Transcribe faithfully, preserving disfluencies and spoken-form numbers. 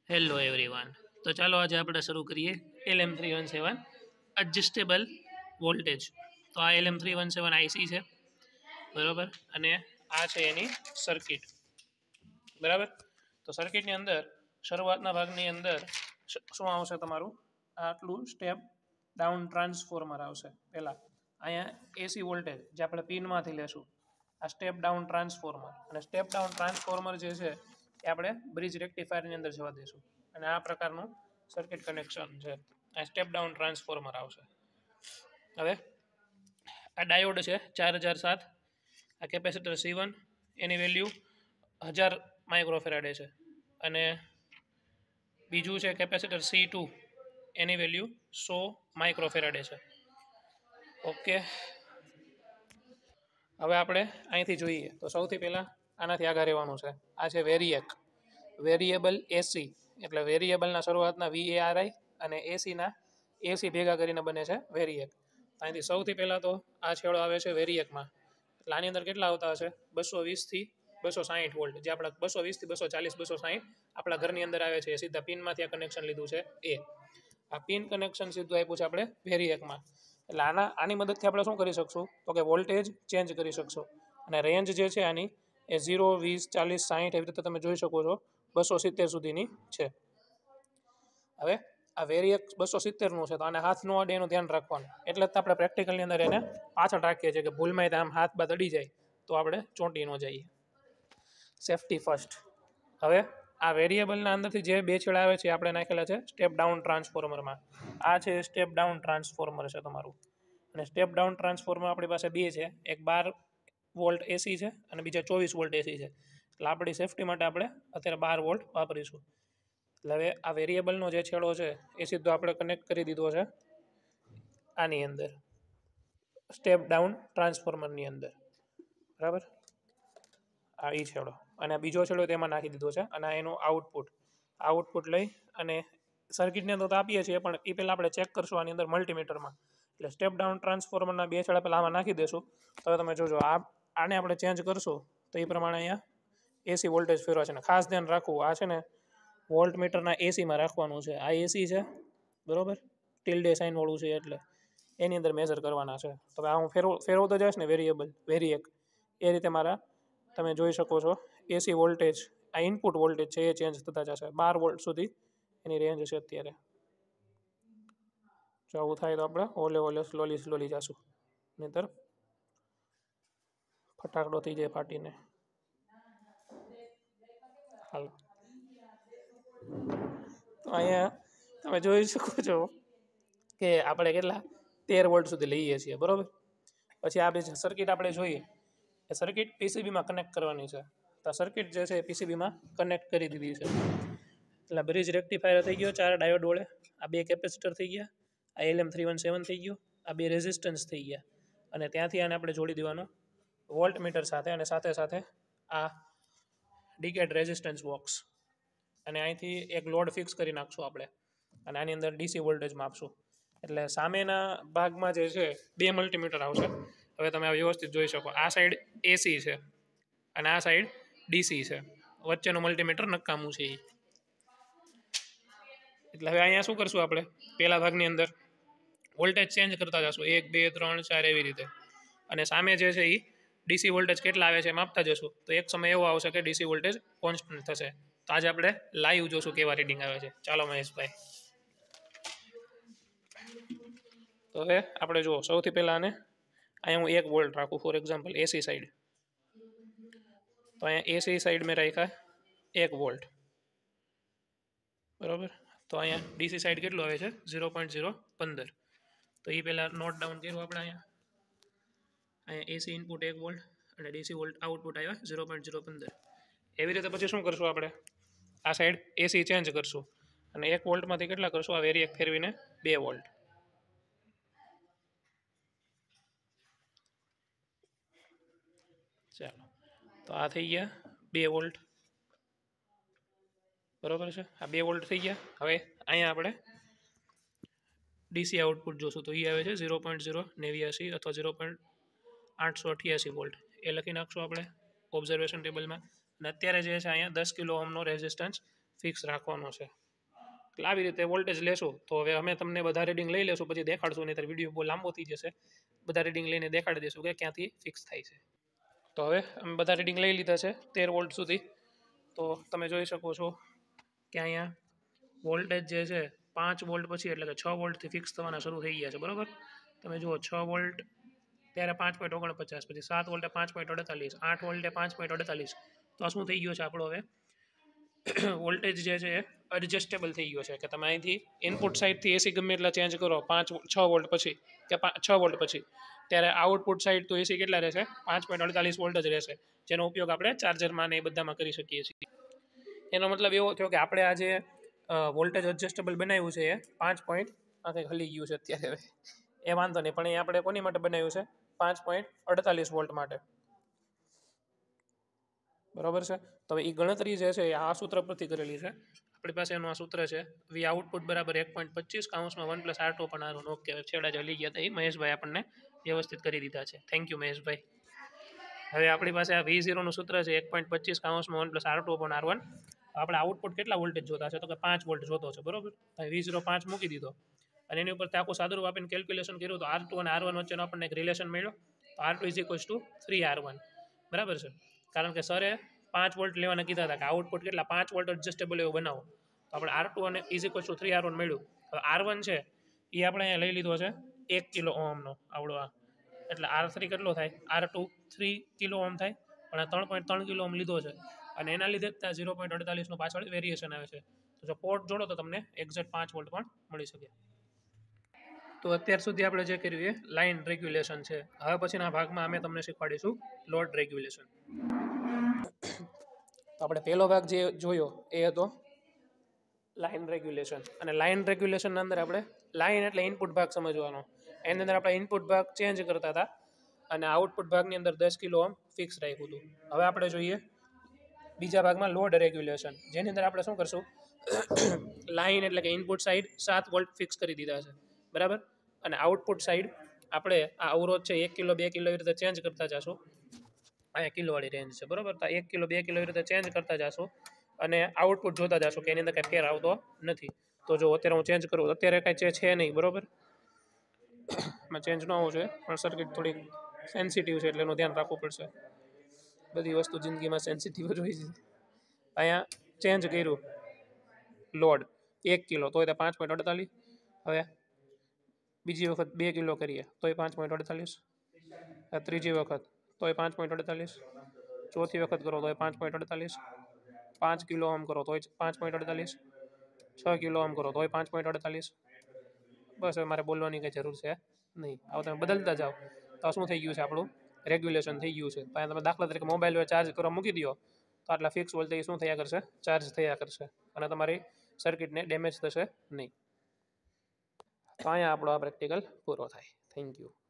Hello everyone. તો ચાલો આજે આપણે શરૂ કરીએ L M three one seven adjustable voltage. તો આ L M three one seven IC છે, બરાબર. અને આ છે એની સર્કિટ, બરાબર. તો સર્કિટની અંદર શરૂઆતના ભાગની અંદર શું આવશે? તમારું આટલું સ્ટેપ ડાઉન ટ્રાન્સફોર્મર આવશે. પહેલાં અહીંયા એસી વોલ્ટેજ જે આપણે પિનમાંથી લેશું, આ સ્ટેપ ડાઉન ટ્રાન્સફોર્મર. અને સ્ટેપ ડાઉન ટ્રાન્સફોર્મર જે છે એ આપણે બ્રિજ રેક્ટિફાયરની અંદર જવા દઈશું. અને આ પ્રકારનું સર્કિટ કનેક્શન છે. આ સ્ટેપ ડાઉન ટ્રાન્સફોર્મર આવશે. હવે આ ડાયોડ છે ચાર હજાર સાત, આ કેપેસિટર સી વન એની વેલ્યુ હજાર માઇક્રોફેરાડે છે. અને બીજું છે કેપેસિટર સી ટુ એની વેલ્યુ સો માઇક્રોફેરાડે છે. ઓકે, હવે આપણે અહીંથી જોઈએ તો સૌથી પહેલાં આનાથી આગળ રહેવાનું છે. આ છે વેરિએક, વેરિયેબલ એસી. એટલે વેરિયેબલના શરૂઆતના વી એ આર આઈ અને એસીના એસી ભેગા કરીને બને છે વેરિએક. અહીંથી સૌથી પહેલાં તો આ છેડો આવે છે વેરિએકમાં. એટલે આની અંદર કેટલા આવતા હશે? બસો વીસથી બસો સાહીઠ વોલ્ટ. જે આપણા બસો વીસથી બસો ચાલીસ બસો સાહીઠ આપણા ઘરની અંદર આવે છે. એ સીધા પિનમાંથી આ કનેક્શન લીધું છે. એ આ પિન કનેક્શન સીધું આપ્યું છે આપણે વેરિએકમાં. એટલે આના આની મદદથી આપણે શું કરી શકશું? તો કે વોલ્ટેજ ચેન્જ કરી શકશો. અને રેન્જ જે છે આની એ ઝીરો, વીસ, ચાલીસ, સાહીઠ એવી રીતે તમે જોઈ શકો છો બસો સિત્તેર સુધીની છે. હવે આ વેરિએક બસો સિત્તેરનું છે, તો આને હાથ ન અડે એનું ધ્યાન રાખવાનું. એટલે જ આપણે પ્રેક્ટિકલની અંદર એને પાછળ રાખીએ છીએ કે ભૂલમાં આમ હાથ બાદ અડી જાય તો આપણે ચોંટી ન જઈએ. Safety first. હવે આ વેરિયેબલના અંદરથી જે બે છેડા આવે છે આપણે નાખેલા છે સ્ટેપ ડાઉન ટ્રાન્સફોર્મરમાં. આ છે સ્ટેપ ડાઉન ટ્રાન્સફોર્મર છે તમારું. અને સ્ટેપ ડાઉન ટ્રાન્સફોર્મર આપણી પાસે બે છે, એક બાર વોલ્ટ એસી છે અને બીજા ચોવીસ વોલ્ટ એસી છે. એટલે આપણી સેફટી માટે આપણે અત્યારે બાર વોલ્ટ વાપરીશું. એટલે હવે આ વેરિયેબલનો જે છેડો છે એ સીધો આપણે કનેક્ટ કરી દીધો છે આની અંદર, સ્ટેપ ડાઉન ટ્રાન્સફોર્મરની અંદર, બરાબર. આ એ છેડો અને બીજો છેડો તેમાં નાખી દીધો છે. અને એનું આઉટપુટ આઉટપુટ લઈ અને સર્કિટની અંદર તો આપીએ છીએ, પણ એ પહેલાં આપણે ચેક કરશું આની અંદર મલ્ટીમીટરમાં. એટલે સ્ટેપ ડાઉન ટ્રાન્સફોર્મરના બે છેડા પહેલાં આમાં નાખી દેશું. તો તમે જોજો આ આને આપણે ચેન્જ કરશું તો એ પ્રમાણે અહીંયા એસી વોલ્ટેજ ફેરવા છે. ને ખાસ ધ્યાન રાખવું, આ છે ને વોલ્ટ મીટરના એસીમાં રાખવાનું છે. આ એસી છે, બરાબર, ટિલ્ડે સાઇનવાળું છે, એટલે એની અંદર મેજર કરવાના છે. તો આ હું ફેરવ ફેરવતો જઈશ ને વેરિયેબલ વેરિએક એ રીતે મારા તમે જોઈ શકો છો એસી વોલ્ટેજ, આ ઇનપુટ વોલ્ટેજ છે એ ચેન્જ થતા જશે. બાર વોલ્ટ સુધી એની રેન્જ છે અત્યારે. જો આવું થાય તો આપણે ઓલે ઓલે સ્લોલી સ્લોલી જશું, નહીંતર ફટાકડો થઈ જાય ફાટીને. હાલો, તો અહીંયા તમે જોઈ શકો છો કે આપણે કેટલા તેર વોલ્ટ સુધી લઈએ છીએ, બરાબર. પછી આ બીજી સર્કિટ આપણે જોઈએ, એ સર્કિટ પીસીબીમાં કનેક્ટ કરવાની છે. તો સર્કિટ જે છે એ પીસીબીમાં કનેક્ટ કરી દીધી છે. એટલે બ્રિજ રેક્ટિફાયર થઈ ગયો ચાર ડાયોડ વડે. આ બે કેપેસિટર થઈ ગયા, આ L M three one seven થઈ ગયું, આ બે રેઝિસ્ટન્સ થઈ ગયા. અને ત્યાંથી આને આપણે જોડી દેવાનું વોલ્ટ મીટર સાથે. અને સાથે સાથે આ ડિકેડ રેઝિસ્ટન્સ બોક્સ. અને અહીંથી એક લોડ ફિક્સ કરી નાખશું આપણે. અને આની અંદર ડીસી વોલ્ટેજ માપશું. એટલે સામેના ભાગમાં જે છે બે મલ્ટીમીટર આવશે. હવે તમે આ વ્યવસ્થિત જોઈ શકો, આ સાઈડ એસી છે અને આ સાઈડ ડીસી છે. વચ્ચેનું મલ્ટીમીટર નકામું છે એ. એટલે હવે અહીંયા શું કરશું આપણે? પહેલા ભાગની અંદર વોલ્ટેજ ચેન્જ કરતા જશું, એક, બે, ત્રણ, ચાર એવી રીતે. અને સામે જે છે એ ડીસી વોલ્ટેજ કેટલા આવે છે માપતા જશું. તો એક સમય એવો આવશે કે ડીસી વોલ્ટેજ કોન્સ્ટન્ટ થશે. તો આજે આપણે લાઈવ જોશું કેવા રીડિંગ આવે છે. ચાલો મહેશભાઈ. તો હવે આપણે જુઓ, સૌથી પહેલાં આને અહીંયા હું એક વોલ્ટ રાખું, ફોર એક્ઝામ્પલ એસી સાઈડ. તો અહીંયા એસી સાઈડ મેં રાખ્યા એક વોલ્ટ, બરાબર. તો અહીંયા ડીસી સાઈડ કેટલું આવે છે? ઝીરો પોઈન્ટ ઝીરો પંદર. તો એ પહેલાં નોટ ડાઉન કર્યું આપણે. અહીંયા અહીંયા એસી ઇનપુટ એક વોલ્ટ અને ડીસી વોલ્ટ આઉટપુટ આવ્યા ઝીરો પોઈન્ટ ઝીરો પંદર. એવી રીતે પછી શું કરશું આપણે? આ સાઈડ એસી ચેન્જ કરશું અને એક વોલ્ટમાંથી કેટલા કરશું? આ વેરિએક ફેરવીને બે વોલ્ટ. ચાલો, તો આ થઈ ગયા બે વોલ્ટ, બરાબર છે. આ બે વોલ્ટ થઈ ગયા. હવે અહીંયા આપણે ડીસી આઉટપુટ જોશું તો એ આવે છે ઝીરો પોઈન્ટ ઝીરો નેવ્યાસી અથવા ઝીરો પોઈન્ટ આઠસો અઠ્યાસી વોલ્ટ. એ લખી નાખશું આપણે ઓબ્ઝર્વેશન ટેબલમાં. અને અત્યારે જે છે અહીંયા દસ કિલો ઓહમનો રેઝિસ્ટન્સ ફિક્સ રાખવાનો છે. એટલે આવી રીતે વોલ્ટેજ લેશું. તો હવે અમે તમને બધા રીડિંગ લઈ લેશું, પછી દેખાડશું, નહીંતર વિડીયો બહુ લાંબો થઈ જશે. બધા રીડિંગ લઈને દેખાડી દઈશું કે ક્યાંથી ફિક્સ થાય છે. તો હવે અમે બધા રીડિંગ લઈ લીધા છે તેર વોલ્ટ સુધી. તો તમે જોઈ શકો છો કે અહીંયા વોલ્ટેજ જે છે પાંચ વોલ્ટ પછી એટલે કે છ વોલ્ટથી ફિક્સ થવાના શરૂ થઈ ગયા છે. બરાબર, તમે જુઓ છ વોલ્ટ ત્યારે પાંચ પોઈન્ટ ઓગણપચાસ, પછી સાત વોલ્ટે પાંચ પોઈન્ટ અડતાલીસ, આઠ વોલ્ટે પાંચ પોઈન્ટ અડતાલીસ. તો આ શું થઈ ગયો છે આપણો હવે વોલ્ટેજ જે છે એ એડજસ્ટેબલ થઈ ગયો છે કે તમે અહીંથી ઇનપુટ સાઇડથી એસી ગમે એટલા ચેન્જ કરો પાંચ છ વોલ્ટ પછી કે છ વોલ્ટ પછી, ત્યારે આઉટપુટ સાઇડ તો એસી કેટલા રહેશે? પાંચ પોઈન્ટ અડતાલીસ વોલ્ટ જ રહેશે, જેનો ઉપયોગ આપણે ચાર્જરમાં ને એ બધામાં કરી શકીએ છીએ. એનો મતલબ એવો થયો કે આપણે આ જે વોલ્ટેજ એડજસ્ટેબલ બનાવ્યું છે એ પાંચ પોઈન્ટ આ કંઈક હલી ગયું છે અત્યારે, એ વાંધો નહીં, પણ એ આપણે કોની માટે બનાવ્યું છે? પાંચ પોઈન્ટ અડતાલીસ વોલ્ટ માટે. બરાબર છે. તો એ ગણતરી જે છે એ આ સૂત્ર પરથી કરેલી છે. આપણી પાસે એનું આ સૂત્ર છે વી આઉટપુટ બરાબર એક પોઈન્ટ પચીસ કાઉન્સમાં વન પ્લસ આર ટુ પણ આર ઓકે. છેડા જે હલી ગયા હતા એ મહેશભાઈ આપણને વ્યવસ્થિત કરી દીધા છે. થેન્ક યુ મહેશભાઈ. હવે આપણી પાસે આ વી ઝીરોનું સૂત્ર છે એક પોઈન્ટ પચીસ કાઉન્સમાં વન પ્લસ આર ટુ પણ આર વન. આપણે આઉટપુટ કેટલા વોલ્ટેજ જોતા છે? તો કે પાંચ વોલ્ટ જોતો છે. બરાબર, વી ઝીરો પાંચ મૂકી દીધો અને એની ઉપર આખું સાદુરૂપ આપીને કેલ્ક્યુલેશન કર્યું તો આર ટુ અને આર વન વચ્ચેનો આપણને એક રિલેશન મળ્યો. તો R two is equals to three R one. બરાબર છે, કારણ કે સરે પાંચ વોલ્ટ લેવાના કીધા હતા કે આઉટપુટ કેટલા પાંચ વોલ્ટ એડજસ્ટેબલ એવું બનાવો. તો આપણે આર ટુ અને is equals to three R one મળ્યું. હવે આર વન છે એ આપણે અહીંયા લઈ લીધો છે એક કિલો ઓહમનો આવડો આ, એટલે આર થ્રી કેટલો થાય? R two three kilo ohm થાય, પણ આ ત્રણ પોઈન્ટ ત્રણ કિલો ઓહમ લીધો છે અને એના લીધે ત્યાં ઝીરો પોઈન્ટ અડતાલીસનું પાછળ વેરિએશન આવે છે. તો જો પોર્ટ જોડો તો તમને એક્ઝેક્ટ પાંચ વોલ્ટ પણ મળી શકે. તો અત્યાર સુધી આપણે જે કર્યું એ લાઇન રેગ્યુલેશન છે. હવે પછીના ભાગમાં અમે તમને શીખવાડીશું લોડ રેગ્યુલેશન. તો આપણે પહેલો ભાગ જે જોયો એ હતો લાઇન રેગ્યુલેશન. અને લાઇન રેગ્યુલેશનના અંદર આપણે લાઇન એટલે ઇનપુટ ભાગ સમજવાનો. એની અંદર આપણે ઇનપુટ ભાગ ચેન્જ કરતા હતા અને આઉટપુટ ભાગની અંદર દસ કિલો ઓહમ ફિક્સ રાખ્યું હતું. હવે આપણે જોઈએ બીજા ભાગમાં લોડ રેગ્યુલેશન, જેની અંદર આપણે શું કરશું? લાઇન એટલે કે ઇનપુટ સાઇડ સાત વોલ્ટ ફિક્સ કરી દીધા છે. બરાબર, અને આઉટપુટ સાઇડ આપણે આ અવરોધ છે એક કિલો બે કિલો એવી રીતે ચેન્જ કરતા જશું. અહીંયા કિલોવાળી રેન્જ છે. બરાબર, તો એક કિલો બે કિલો એવી રીતે ચેન્જ કરતા જશું અને આઉટપુટ જોતા જશું કે એની અંદર કાંઈ ફેર આવતો નથી. તો જો અત્યારે હું ચેન્જ કરું, અત્યારે કાંઈ છે નહીં. બરાબર, એમાં ચેન્જ ન હોવું જોઈએ, પણ સર્કિટ થોડીક સેન્સિટિવ છે એટલે એનું ધ્યાન રાખવું પડશે. બધી વસ્તુ જિંદગીમાં સેન્સિટિવ જ હોય છે. અહીંયા ચેન્જ કર્યું લોડ એક કિલો, તો એ પાંચ પોઈન્ટ અડતાલીસ. હવે બીજી વખત બે કિલો કરીએ તો એ પાંચ પોઈન્ટ અડતાલીસ. ત્રીજી વખત તો એ પાંચ પોઈન્ટ અડતાલીસ. ચોથી વખત કરો તો એ પાંચ પોઈન્ટ અડતાલીસ. પાંચ કિલો ઓહમ કરો તો પાંચ પોઈન્ટ અડતાલીસ. છ કિલો ઓહમ કરો તો એ પાંચ પોઈન્ટ અડતાલીસ. બસ હવે મારે બોલવાની કંઈ જરૂર છે નહીં. હવે તમે બદલતા જાઓ તો શું થઈ ગયું છે? આપણું રેગ્યુલેશન થઈ ગયું છે. ત્યાં તમે દાખલા તરીકે મોબાઈલ ચાર્જ કરવા મૂકી દો તો આટલા ફિક્સ વોલ્ટેજ શું થયા કરશે? ચાર્જ થયા કરશે અને તમારી સર્કિટને ડેમેજ થશે નહીં. તો અહીંયા આપણો આ પ્રેક્ટિકલ પૂરો થાય. Thank you.